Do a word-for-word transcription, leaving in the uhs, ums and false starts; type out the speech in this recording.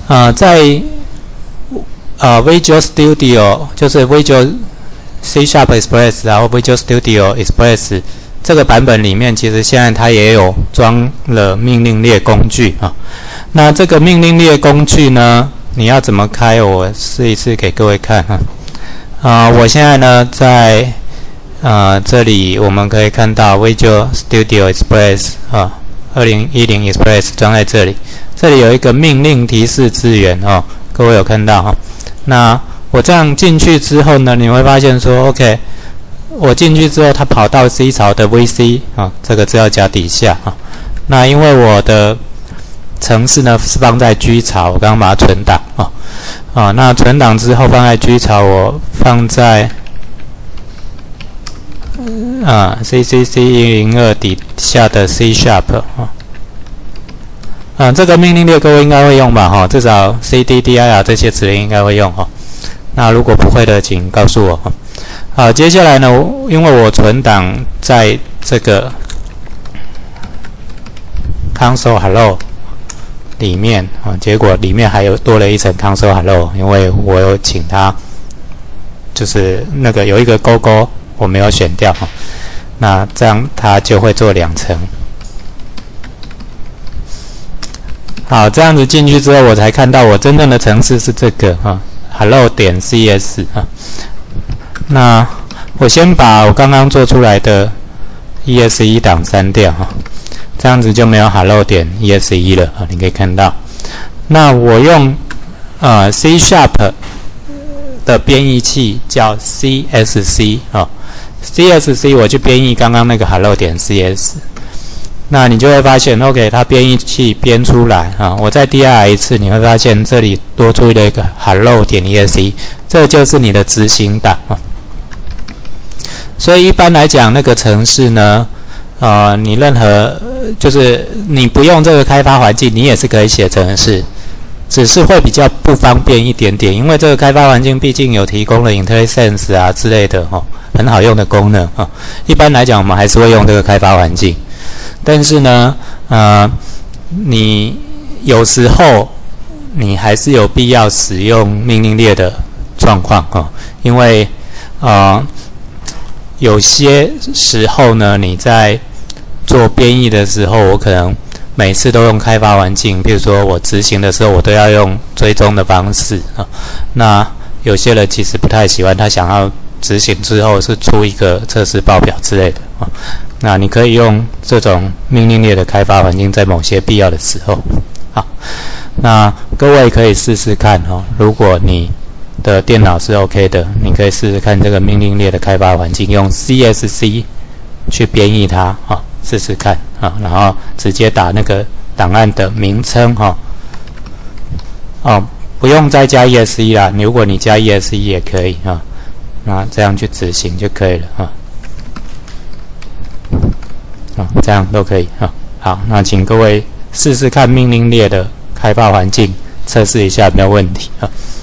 呃，在呃 Visual Studio 就是 Visual C Sharp Express 然后 Visual Studio Express 这个版本里面，其实现在它也有装了命令列工具啊。那这个命令列工具呢，你要怎么开？我试一次给各位看哈。啊、呃，我现在呢在呃这里我们可以看到 Visual Studio Express 啊，二零一零 Express 装在这里，这里有一个命令提示资源哦，各位有看到哈？那我这样进去之后呢，你会发现说 ，OK， 我进去之后，它跑到 C 槽的 V C 啊，这个资料夹底下啊。那因为我的程式呢是放在 G 槽，我刚刚把它存档啊啊。那存档之后放在 G 槽，我放在啊 C C C 一零二底下的 C Sharp 啊。啊，这个命令列各位应该会用吧？哈，至少 C D D I R 这些指令应该会用哈。那如果不会的，请告诉我哈。好，接下来呢，因为我存档在这个 console hello 里面啊，结果里面还有多了一层 console hello， 因为我有请它，就是那个有一个勾勾我没有选掉哈。那这样它就会做两层。好，这样子进去之后，我才看到我真正的程式是这个哈 ，hello 点 cs 啊。那我先把我刚刚做出来的 E S E 档删掉哈，这样子就没有 hello 点 E S E 了啊。你可以看到，那我用呃 C Sharp 的编译器叫 C S C 啊 ，C S C 我去编译刚刚那个 hello 点 cs。那你就会发现 ，OK， 它编译器编出来啊，我再 D R 一次，你会发现这里多出了一个 hello 点 E S E， 这就是你的执行档啊。所以一般来讲，那个程式呢，呃，你任何就是你不用这个开发环境，你也是可以写程式，只是会比较不方便一点点，因为这个开发环境毕竟有提供了 IntelliSense 啊之类的哦，很好用的功能啊。一般来讲，我们还是会用这个开发环境。但是呢，呃，你有时候你还是有必要使用命令列的状况啊，因为呃，有些时候呢，你在做编译的时候，我可能每次都用开发环境，比如说我执行的时候，我都要用追踪的方式啊。那有些人其实不太喜欢，他想要执行之后是出一个测试报表之类的啊。那你可以用这种命令列的开发环境，在某些必要的时候，好，那各位可以试试看哦。如果你的电脑是 OK 的，你可以试试看这个命令列的开发环境，用 C S C 去编译它啊，试试看啊，然后直接打那个档案的名称哈，哦，不用再加 E S E 啦。如果你加 E S E 也可以啊，那这样去执行就可以了啊。啊，这样都可以啊。好，那请各位试试看命令列的开发环境，测试一下有没有问题啊。